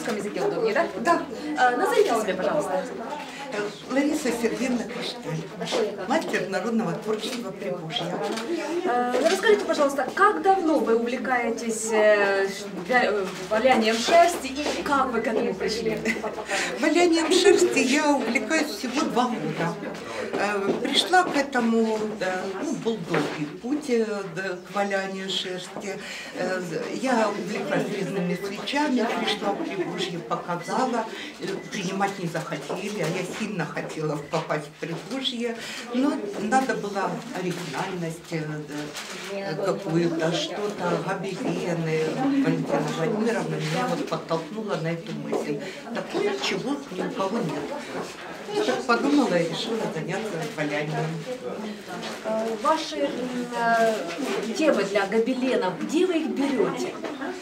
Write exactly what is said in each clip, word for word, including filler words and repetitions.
русском языке удобнее, да? Да. А, назовите себя, пожалуйста. Лариса Сергеевна Кришталь, мастер народного творчества Приволжья. А, расскажите, пожалуйста, как давно вы увлекаетесь э, валянием шерсти и как вы к этому пришли? Валянием шерсти я увлекаюсь всего два года. Пришла к этому, да, ну, был долгий путь да, к валянию шерсти. Я увлеклась резными свечами, пришла в Приволжье, показала, принимать не захотели, а я сильно хотела попасть в Приволжье, но надо было оригинальность да, какую-то, что-то, гобелены. Валентина Владимировна меня вот подтолкнула на эту мысль. Такое, чего ни у кого нет. Я так подумала и решила заняться валянием. Ваши э, темы для гобеленов, где вы их берете?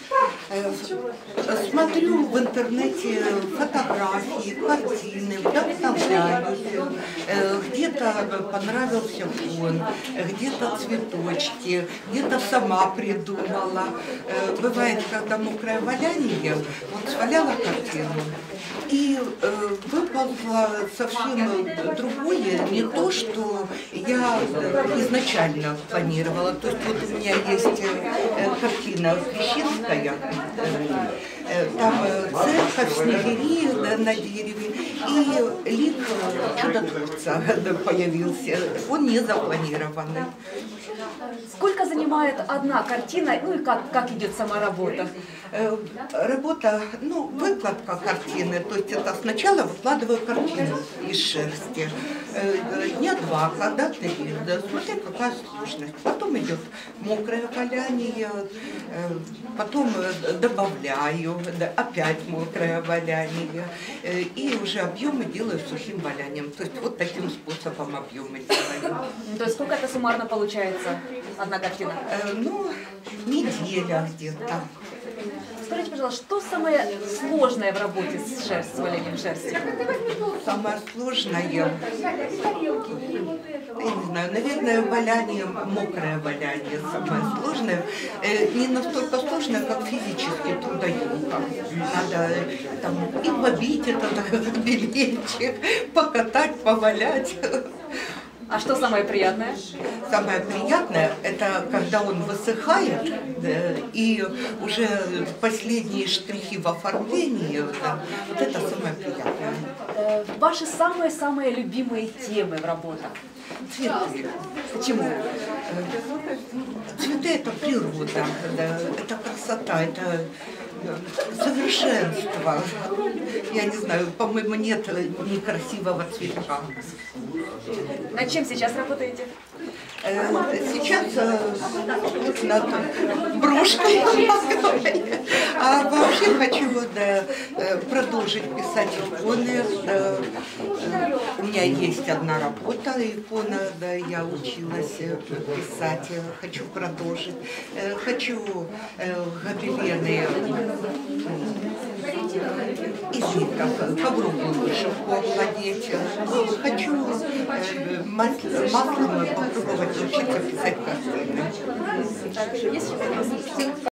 Смотрю в интернете фотографии, картины, вдохновляюсь. Где-то понравился фон, где-то цветочки, где-то сама придумала. Бывает, когда мокрое валяние, вот сваляла картину и выползла совсем другое, не то, что я изначально планировала. То есть вот у меня есть картина Крещенская, там церковь, снегири на дереве, и лик чудотворца появился. Он не запланированный. Сколько занимает одна картина, ну и как, как идет сама работа? Работа, ну, выкладка картины, то есть это сначала выкладываю картину из шерсти. Дня два, когда три, да, смотри, какая сложность. Потом идет мокрое валяние, потом добавляю, да, опять мокрое валяние, и уже объемы делаю сухим валянием. То есть вот таким способом объемы делаю. То есть сколько это суммарно получается, одна картина? Ну, неделя где-то. Скажите, пожалуйста, что самое сложное в работе с шерстью, с валянием шерсти? Самое сложное, я не знаю, наверное, валяние, мокрое валяние самое сложное. Не настолько сложное, как физически трудоемко. Надо там и побить этот гобеленчик, покатать, повалять. А что самое приятное? Самое приятное – это когда он высыхает, да, и уже последние штрихи в оформлении, да, вот это самое приятное. Ваши самые-самые любимые темы в работах? Цветы. Почему? Цветы – это природа, да, это красота, это совершенство. Я не знаю, по-моему, нет некрасивого цветка. Над чем сейчас работаете? Сейчас над брошкой, а вообще хочу да, продолжить писать иконы. Да. У меня есть одна работа, икона, да, я училась писать, хочу продолжить. Хочу гобелены из ниток, попробую вышивку овладеть. Хочу маслом попробовать учиться писать картины.